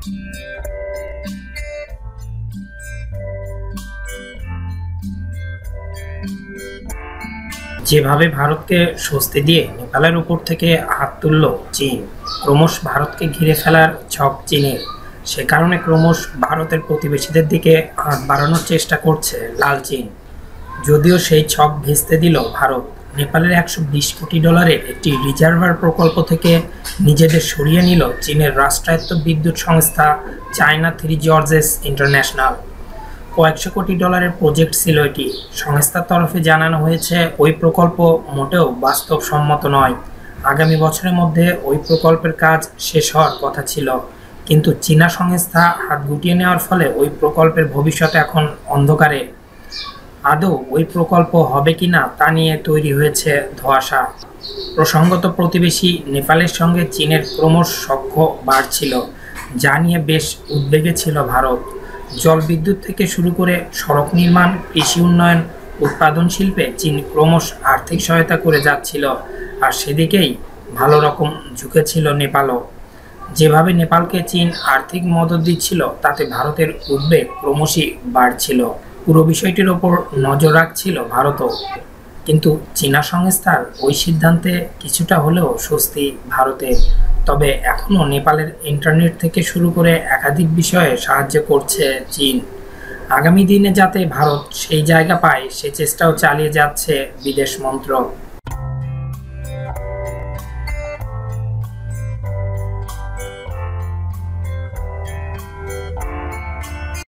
যেভাবে ভারতকে স্বস্তি দিয়ে নেপালের উপর থেকে হাত তুলল চীন, ক্রমশ ভারতকে ঘিরে ফেলার ছক চীনের। সে কারণে ক্রমশ ভারতের প্রতিবেশীদের দিকে হাত বাড়ানোর চেষ্টা করছে লাল চীন। যদিও সেই ছক ভেস্তে দিল ভারত। নেপালের $120 কোটি একটি রিজার্ভার প্রকল্প থেকে নিজেদের সরিয়ে নিল চীনের রাষ্ট্রায়ত্ত বিদ্যুৎ সংস্থা চায়না থ্রি জর্জেস ইন্টারন্যাশনাল। $100 কোটি প্রজেক্ট ছিল এটি। সংস্থার তরফে জানানো হয়েছে ওই প্রকল্প মোটেও বাস্তবসম্মত নয়। আগামী বছরের মধ্যে ওই প্রকল্পের কাজ শেষ হওয়ার কথা ছিল, কিন্তু চীনা সংস্থা হাত গুটিয়ে নেওয়ার ফলে ওই প্রকল্পের ভবিষ্যৎ এখন অন্ধকারে। আদৌ ওই প্রকল্প হবে কিনা তা নিয়ে তৈরি হয়েছে ধোঁয়াশা। প্রসঙ্গত, প্রতিবেশী নেপালের সঙ্গে চীনের ক্রমশ সখ্য বাড়ছিল, যা নিয়ে বেশ উদ্বেগে ছিল ভারত। জলবিদ্যুৎ থেকে শুরু করে সড়ক নির্মাণ, কৃষি উন্নয়ন, উৎপাদন শিল্পে চীন ক্রমশ আর্থিক সহায়তা করে যাচ্ছিল, আর সেদিকেই ভালো রকম ঝুঁকেছিল নেপালও। যেভাবে নেপালকে চীন আর্থিক মদদ দিচ্ছিল তাতে ভারতের উদ্বেগ ক্রমশই বাড়ছিল। পুরো বিষয়টির ওপর নজর রাখছিল ভারতও। কিন্তু চীনা সংস্থার ওই সিদ্ধান্তে কিছুটা হলেও স্বস্তি ভারতের। তবে এখনও নেপালের ইন্টারনেট থেকে শুরু করে একাধিক বিষয়ে সাহায্য করছে চীন। আগামী দিনে যাতে ভারত সেই জায়গা পায় সে চেষ্টাও চালিয়ে যাচ্ছে বিদেশ মন্ত্রক।